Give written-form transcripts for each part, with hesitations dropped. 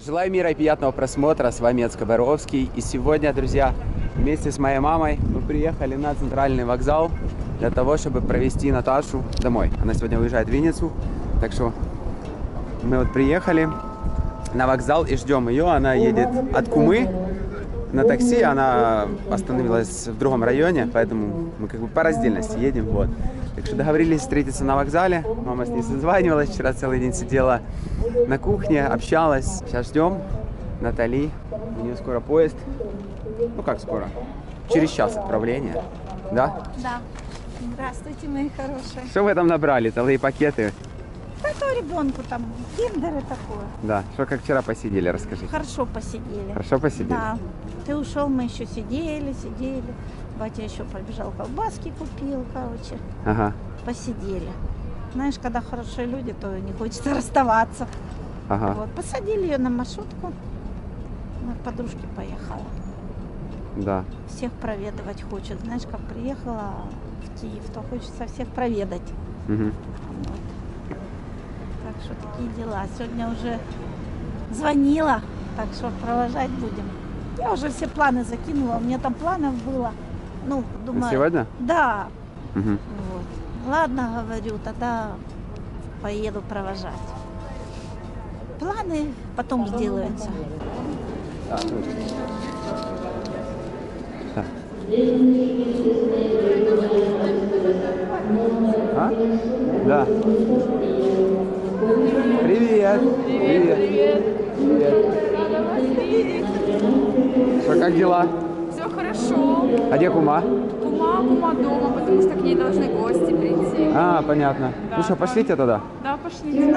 Желаю мира и приятного просмотра. С вами Эцко Боровский. И сегодня, друзья, вместе с моей мамой мы приехали на центральный вокзал для того, чтобы провести Наташу домой. Она сегодня уезжает в Винницу. Так что мы вот приехали на вокзал и ждем ее. Она едет от Кумы на такси. Она остановилась в другом районе, поэтому мы как бы по раздельности едем. Вот. Так что договорились встретиться на вокзале. Мама с ней созванивалась. Вчера целый день сидела на кухне, общалась. Сейчас ждем Натали. У нее скоро поезд. Ну как скоро? Через час отправления. Да? Да. Здравствуйте, мои хорошие. Что вы там набрали? Целые пакеты? Это ребенку там киндеры такое. Да. Что как вчера посидели? Расскажите. Хорошо посидели. Хорошо посидели? Да. Ты ушел, мы еще сидели. Батя еще побежал, колбаски купил, короче. Ага. Посидели. Знаешь, когда хорошие люди, то не хочется расставаться. Ага. Вот. Посадили ее на маршрутку. Она к подружке поехала. Да. Всех проведывать хочет. Знаешь, как приехала в Киев, то хочется всех проведать. Угу. Вот. Так что такие дела. Сегодня уже звонила, так что провожать будем. Я уже все планы закинула. У меня там планов было. Ну, думаю. Сегодня? Да. Угу. Вот. Ладно, говорю, тогда поеду провожать. Планы потом сделаются. Да. А? Да. Привет. Привет. Привет. Что, как дела? Все хорошо. А где Кума? Кума дома, потому что к ней должны гости прийти. А, понятно. Да, Ну что, пошлите тогда? Да, пошли.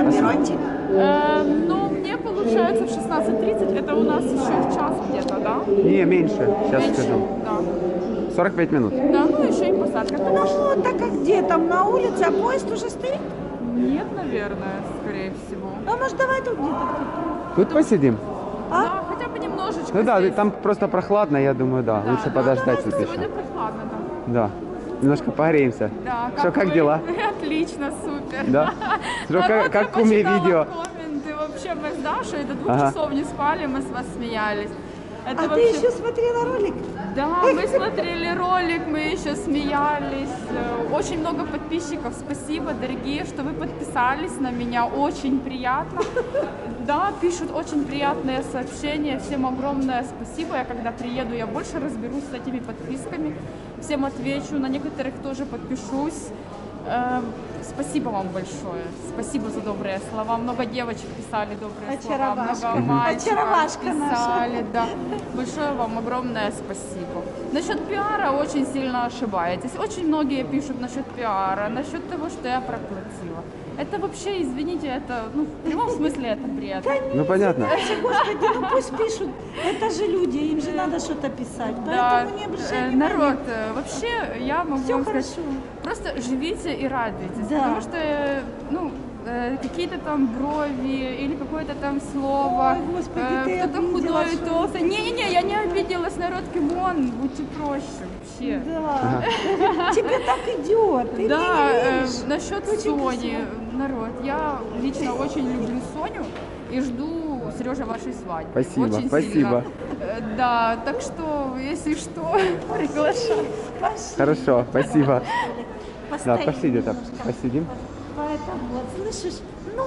Ну, мне получается в 16:30, это у нас еще в час где-то, да? Не, меньше. Сейчас Меньше? скажу. Да. 45 минут. Да, ну еще и посадка. Ну, так как где? Там на улице, а поезд уже стоит? Нет, наверное, скорее всего. А может, давай тут где-то? Тут посидим? А? Да, хотя бы немножечко. Ну да, здесь. там просто прохладно, я думаю, да. Да, Лучше да, подождать тут Сегодня еще. прохладно, да. Да. Немножко погреемся. Да, Что, как вы? дела? Отлично, супер. Да? Что, Народ, как я Куме почитала видео? комменты. Вообще, мы с Дашей до 2 Ага. часов не спали, мы с вас смеялись. Это А вообще... ты еще смотрела ролик? Да, мы смотрели ролик, мы еще смеялись. Очень много подписчиков. Спасибо, дорогие, что вы подписались на меня. Очень приятно. Да, пишут очень приятные сообщения. Всем огромное спасибо. Я когда приеду, я больше разберусь с этими подписками. Всем отвечу. На некоторых тоже подпишусь. Спасибо вам большое. Спасибо за добрые слова. Много девочек писали добрые слова. Много мальчиков Очаровашка писали. Да. Большое вам огромное спасибо. Насчет пиара очень сильно ошибаетесь. Очень многие пишут насчет пиара, насчет того, что я проплатила. Это вообще, извините, это, ну, в прямом смысле это бред. Ну понятно. Господи, ну пусть пишут. Это же люди, им же надо что-то писать. Да, Поэтому не обращай народ, внимания. вообще я могу Все вам сказать, хорошо. просто живите и радуйтесь, Да. потому что, ну, какие-то там брови или какое-то там слово, Ой, Господи, ты кто-то обиделась, худой и что ли? толстый. Не-не-не, я не обиделась, народ, кимон, будьте проще вообще. Да. Тебе так идет. Ты Да, мне не веришь. насчет Очень Сони, красиво. народ, я лично очень люблю Соню и жду, Сережа, вашей свадьбы. Спасибо, Очень спасибо. сильно. Да, так что, если что, приглашаю. Хорошо, спасибо. Да, Постоим пошли где-то немножко. посидим. Поэтому, вот, слышишь, ну,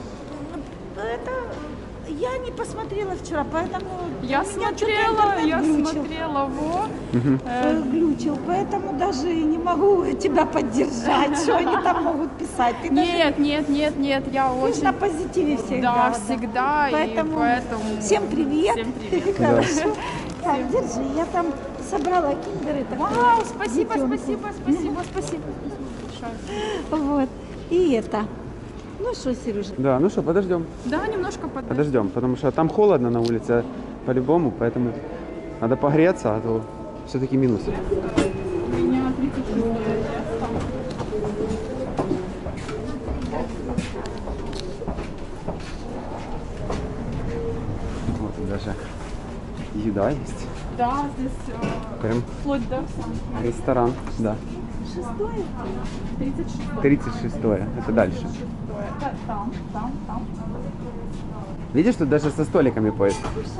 это я не посмотрела вчера, поэтому Я у меня смотрела, что-то я интернет глючил. смотрела, Глючил, поэтому даже и не могу тебя поддержать, что они там могут писать. Ты даже- Нет, я ты ж очень... на позитиве всегда. Да, всегда, и поэтому... Всем привет. Всем привет. Хорошо. Так, держи, я там собрала киндеры. так Вау, сказать, спасибо детёнку. большое. Вот, и это. Ну что, Сережа? Да, ну что, подождем. Да, немножко Подождем, потому что там холодно на улице по-любому, поэтому надо погреться, а то все-таки минусы. У меня 36 Вот тут даже еда есть. Да, здесь Прям вплоть до ресторан, да. 36. 36-е, это дальше. Да, там. Видишь, тут даже со столиками поезд.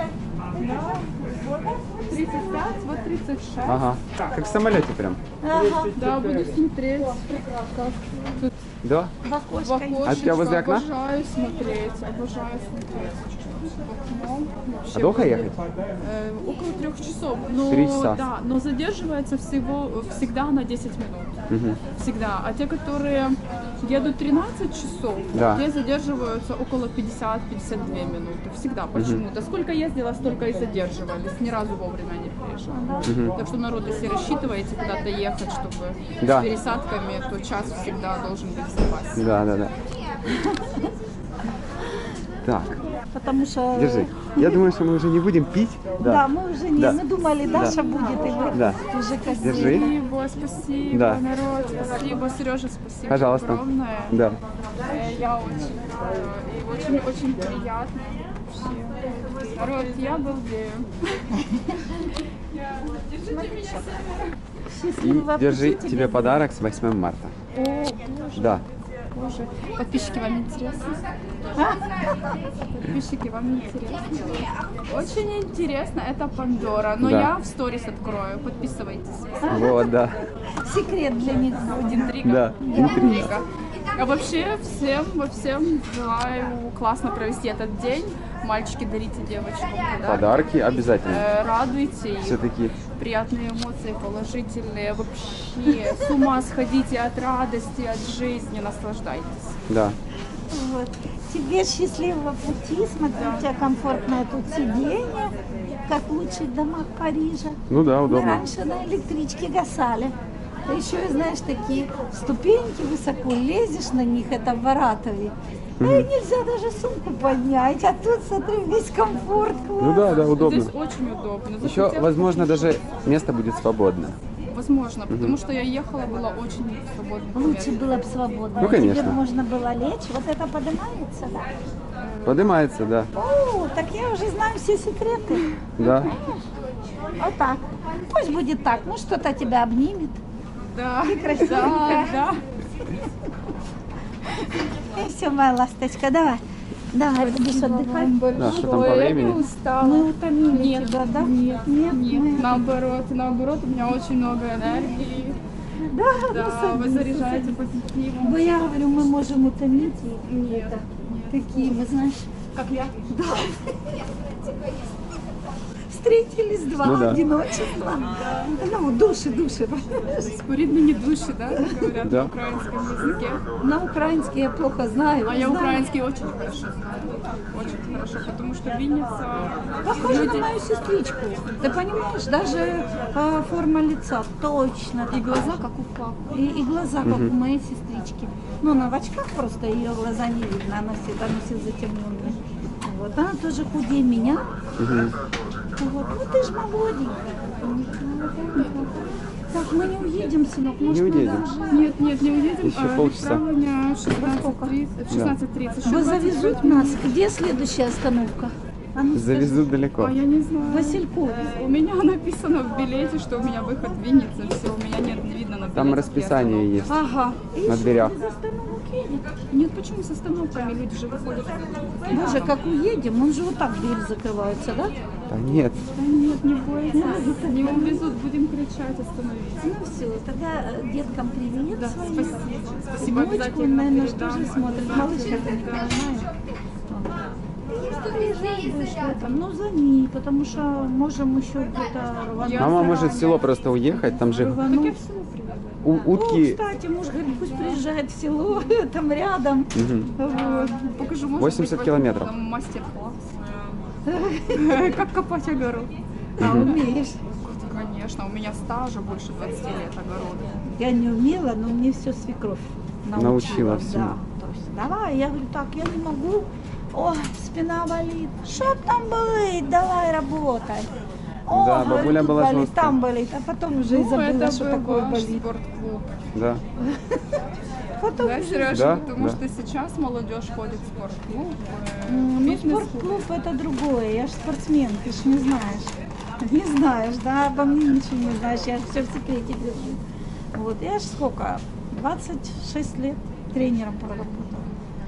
35, вот 36. Ага. Как в самолете прям. Ага, Да, буду смотреть. Как тут Да? в в окошко. окошечко. А тебя возле окна? Обожаю смотреть, обожаю смотреть. В окно. Вообще А долго вот, ехать? около 3 часов. Но, 3 часа. Да, но задерживается всегда на 10 минут. Мгм. Всегда. А те, которые едут 13 часов, Да. те задерживаются около 50-52 минуты. Всегда почему-то. Сколько ездила, столько и задерживались. Ни разу вовремя не приезжали. Так что народ, если рассчитываете куда-то ехать, чтобы Да. с пересадками, то час всегда должен быть в запасе. Да, да, да. Так, Потому что... держи. Я думаю, что мы уже не будем пить. Да, мы уже не... Да. Мы думали, Даша будет, и вы Да. уже как Держи. Спасибо, спасибо, Да. народ, спасибо, Сережа, спасибо Пожалуйста. огромное. Да. Я очень и очень приятно вообще. Народ, я балдею. счастливого И держи пути тебе подарок с 8 марта. О, боже, Да. боже. Подписчики, вам интересно? Подписчики, вам интересно? Очень интересно, это Пандора. Но Да. я в сторис открою, подписывайтесь. Вот, да. Секрет для них. Будет интрига. Да, интрига. А вообще всем желаю классно провести этот день. Мальчики, дарите девочкам подарки. Подарки обязательно. Радуйте их. Все-таки. Приятные эмоции, положительные. Вообще с ума сходите от радости, от жизни, наслаждайтесь. Да. Вот. Тебе счастливого пути. Смотри, у тебя комфортное тут сиденье, как в лучших домах Парижа. Ну да, Мы удобно. раньше на электричке гасали. А еще, знаешь, такие ступеньки, высоко лезешь на них, это в Варатове. И нельзя даже сумку поднять, а тут, смотри, весь комфорт. Ну да, да, удобно. Здесь очень удобно. Еще, Захотела- возможно, даже место будет свободно. Возможно, потому что я ехала, было очень свободно. Лучше было бы свободно. Ну, конечно. Тебе можно было лечь. Вот это поднимается, да? Поднимается, да. О, так я уже знаю все секреты. Да. Вот так. Пусть будет так. Ну, что-то тебя обнимет. Да, красивенькая. да. И все, моя ласточка, давай. Давай, будешь отдыхать. Да, что там по времени? Мы утомили Нет, тебя, да? нет, Нет, нет, мы- наоборот, у меня очень много энергии. Да, Да, вы заряжаете позитивом. Бо я говорю, мы можем утомить. И Нет, такие, вы знаешь, как я. встретились два Ну да. одиночества. Ну, души. Спорідно не души, да, как говорят Да. на украинском языке. На украинский я плохо знаю. А я знаю. украинский очень хорошо знаю. Очень хорошо, потому что Винница... Похожа на мою сестричку. Ты понимаешь, даже форма лица точно. И глаза, как у папы. И глаза, как у моей сестрички. Ну, она в очках просто, ее глаза не видно, она всегда носит затемненные. Вот, она тоже худее меня. Вот. Ну, ты же молоденькая. Так, мы не уедем, сынок, может, Не мы уедем. даже- Нет, не уедем. Еще полчаса. Отправление 16:30. Вы завезут нас? Где следующая остановка? А ну, Завезут далеко. А я не знаю. Василькове. У меня написано в билете, что у меня выход в Винница. Все, у меня нет, не видно на билете. Там расписание есть Ага. И на что, дверях. без остановок едет? Нет, почему с остановками люди же выходят? Боже, как уедем, он же вот так дверь закрывается, да? Да нет. Да нет, не бойтесь. Не увезут, будем кричать, остановиться. Ну все, тогда деткам привет Да, своим. спасибо. Спасибо, Внучку, обязательно наверное, передам. тоже смотрит. Малышка-то не понимает. Если приезжать будешь в этом, ну звони, потому что можем еще где-то рвануть. Мама может в село просто уехать, там же Так я Рвануть. в село приеду. О, утки. кстати, муж говорит, пусть приезжает в село, там рядом. Мгм. Вот. Покажу, может 80 быть, километров. Там мастер-класс. Как копать огород. А умеешь? Конечно, у меня стажа больше 20 лет огорода. Я не умела, но мне все свекровь Научила всему. Да. То есть, давай, я говорю, так, я не могу. Ой, спина болит. Что там болит? Давай работай. О, Да, говорю, бабуля тут была болит, жесткая. там болит, а потом уже и забыла, это что был такое ваш болит. спортклуб. Да. Потом Да, уже... Сережа, Да, потому да. что сейчас молодежь ходит в спортклуб, Ну, фитнес-клуб. спортклуб это другое. Я же спортсмен, ты ж не знаешь. Не знаешь, да, обо мне ничего не знаешь, я все в секрете держу. Вот, я ж сколько, 26 лет тренером проработала.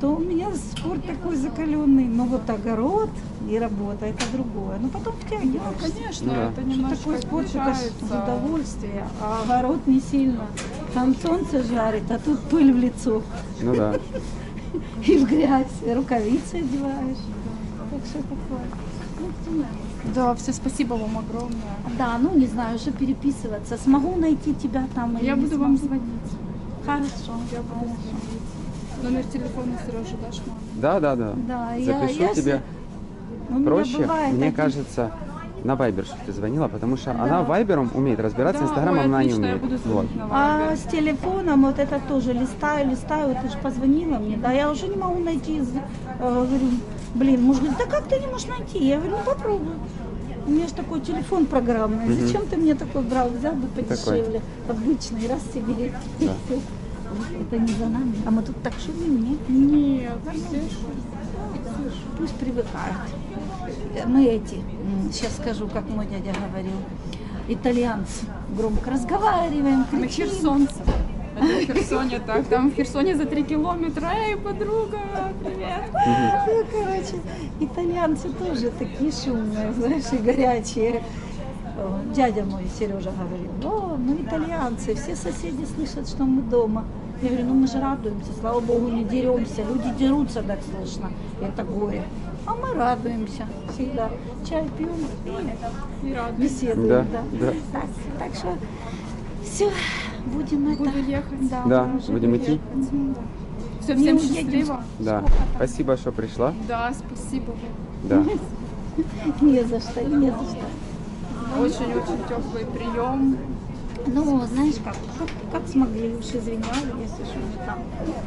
то у меня спорт такой закаленный. Но вот огород и работа это другое. Но потом втягиваешься. Конечно, Ну да. это Что немножко такое спорт, это ж отличается. удовольствие, а огород не сильно. Там солнце жарит, а тут пыль в лицо. Ну да. И в грязь, и рукавицы одеваешь. Так что такое. Ну, не знаю. Да, все спасибо вам огромное. Да, ну не знаю, уже переписываться. Смогу найти тебя там или Я не буду вам смогу? звонить. Хорошо. Я буду звонить. Номер телефона Сережи дашь маме? Да, да, да. Да, Запишу тебе. У меня Проще, бывает мне один- кажется, на Вайбер, чтобы ты звонила, потому что она Вайбером умеет разбираться, Да, Инстаграмом ой, она не отлично, я умеет. буду Вот. звонить на А Вайбер. с телефоном вот это тоже листаю, вот ты же позвонила мне, да, я уже не могу найти, говорю, блин, муж говорит, да как ты не можешь найти? Я говорю, ну попробуй. У меня же такой телефон программный, зачем ты мне такой брал, взял бы подешевле, обычный, раз себе. и Да. всё. Это не за нами, а мы тут так шумим, нет? Нет, все Пусть привыкают. Мы эти, сейчас скажу, как мой дядя говорил, итальянцы, громко разговариваем, на кричим. Херсонце. Это в Херсоне так. Там в Херсоне за 3 километра. Эй, подруга, привет. Ну, короче, итальянцы тоже такие шумные, знаешь, и горячие. Дядя мой, Сережа, говорил, о, ну итальянцы, все соседи слышат, что мы дома. Я говорю, ну мы же радуемся, слава богу, не деремся. Люди дерутся, так слышно, и это горе. А мы радуемся всегда. Чай пьем и И рада. беседуем. Да, Да. да. Так что все, будем это... Буду ехать. Да, уже будем идти. Все, Не всем уедем. счастливо. Да. Спасибо, что пришла. Да, спасибо вам. Да. Не за что, не за что. Очень-очень теплый прием. Ну, знаешь, как смогли, уж извиняли, если что не там.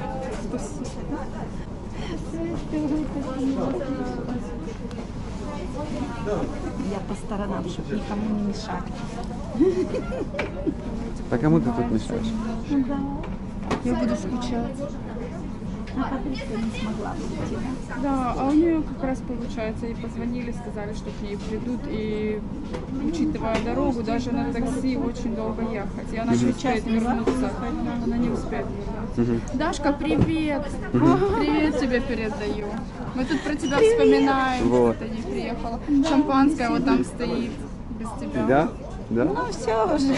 Я по сторонам, чтобы никому не мешать. А кому ты тут мешаешь? Да. Я буду скучать. А Патрисия не смогла выйти, да? Да, а у нее как раз получается, ей позвонили, сказали, что к ней придут, и учитывая дорогу, даже на такси очень долго ехать, и она не успеет вернуться. Она не успеет вернуться. Дашка, привет! Привет тебе передаю. Мы тут про тебя вспоминаем, Вот. что ты не приехала. Шампанское вот там стоит без тебя. Да? Да? Ну, все уже.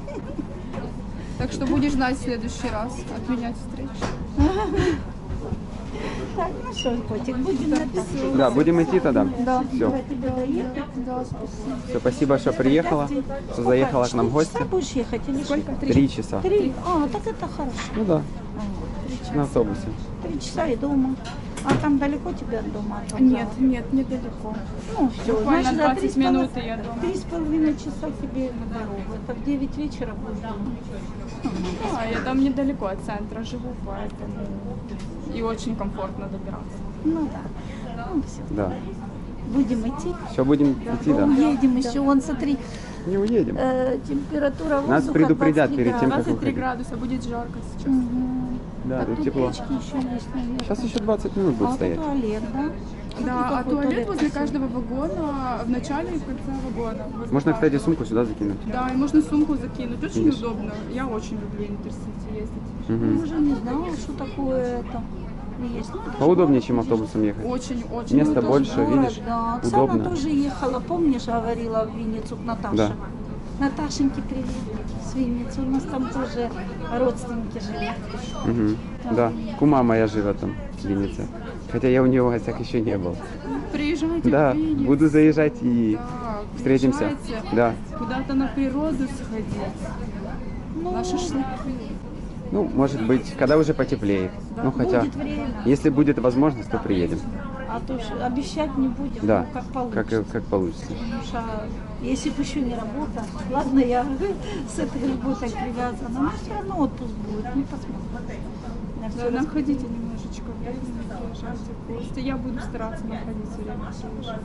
Так что будешь знать в следующий раз отменять встречу. Так, ну что, котик, будем написать. Да, будем идти тогда. Да. Все. Тебе доехать. Да, спасибо. Все, спасибо, что приехала, что заехала к нам в гости. 4 часа будешь ехать или Сколько? что? 3 часа. 3? А, так это хорошо. Ну да, на автобусе. 3 часа и дома. А там далеко тебе от дома? от вокзала? Нет, нет, недалеко. Ну, все, Буквально значит, за 20 3,5 минут и я дома. 3,5 часа тебе на дорогу. Это в 9 вечера будешь дома. Да, я там недалеко от центра живу, поэтому и очень комфортно добираться. Ну да. Ну все. Да. Будем идти. Все, будем идти, да. Уедем еще. Вон, смотри, Не уедем. температура воздуха Нас предупредят 23 перед тем, как 23 уходить. градуса, будет жарко сейчас. Мгм. Да, Так тут тут тепло. печки еще есть, наверное. Сейчас еще 20 минут А будет это стоять. туалет, да? Да, а Какой туалет возле красивый. каждого вагона, в начале и в конце вагона. возле Можно, кстати, каждого. сумку сюда закинуть. Да, и можно сумку закинуть. Очень Видишь? удобно. Я очень люблю Интерсити ездить. Я Мгм. уже не знала, что такое это. Есть. Ну, это ж Поудобнее, город, чем видишь. автобусом ехать. Очень Места удобно. больше, Город, видишь, да. Оксана удобно. тоже ехала, помнишь, говорила в Винницу к Наташе? Да. Наташеньке привет с Винницы. У нас там тоже родственники живут. Мгм. Да, кума моя живет там, в Виннице. Хотя я у нее в гостях еще не был. Приезжайте Да, в Винницу. буду заезжать и Да, встретимся. приезжайте. Да. Куда-то на природу сходить. На шашлыки. Ну, может быть, когда уже потеплеет. Ну, хотя, Будет время. если будет возможность, то приедем. А то ж обещать не будем, Да, ну, как получится. как получится. Потому что если бы еще не работа, ладно, я с этой работой привязана, но все равно отпуск будет, ну посмотрим. Я всё Да, находите немножечко времени, приезжайте в гости. Я буду стараться находить время приезжать.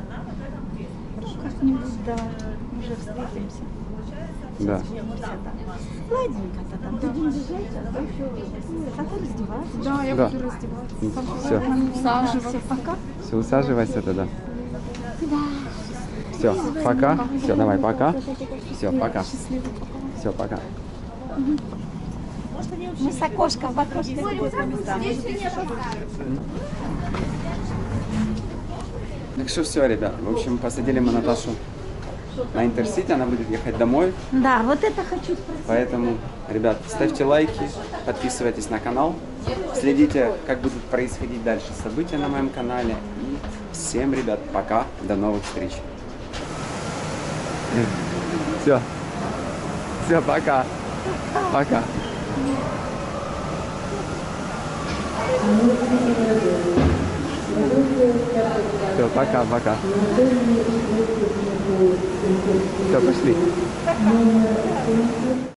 как-нибудь, да, уже встретимся. Да. Увидимся, да. Ладненько тогда, будем бежать, а то еще надо раздеваться. Да, я Да. буду раздеваться. Все, Усаживаться. Все, пока. все, усаживайся тогда. Все, пока. Все, давай, пока. Все, пока. Все, пока. Мы с окошка в окошко. Так что все, ребят. В общем, посадили мы Наташу на Интерсити, она будет ехать домой. Да, вот это хочу спросить. Поэтому, ребят, ставьте лайки, подписывайтесь на канал, следите, как будут происходить дальше события на моем канале. И всем, ребят, пока, до новых встреч. Все. Все, пока. Пока. Все, пока. Все, пошли.